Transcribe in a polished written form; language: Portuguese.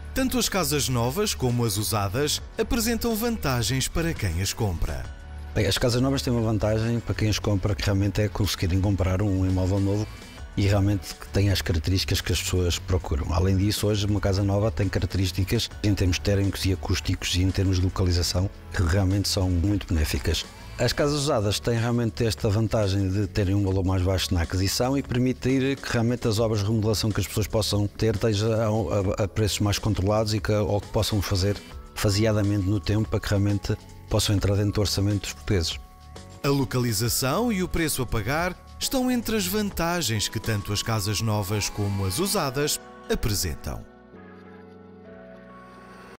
Tanto as casas novas como as usadas apresentam vantagens para quem as compra. Bem, as casas novas têm uma vantagem para quem as compra, que realmente é conseguirem comprar um imóvel novo e realmente que tem as características que as pessoas procuram. Além disso, hoje uma casa nova tem características em termos térmicos e acústicos e em termos de localização que realmente são muito benéficas. As casas usadas têm realmente esta vantagem de terem um valor mais baixo na aquisição e permitir que realmente as obras de remodelação que as pessoas possam ter estejam a preços mais controlados ou que possam fazer faseadamente no tempo para que realmente possam entrar dentro do orçamento dos portugueses. A localização e o preço a pagar estão entre as vantagens que tanto as casas novas como as usadas apresentam.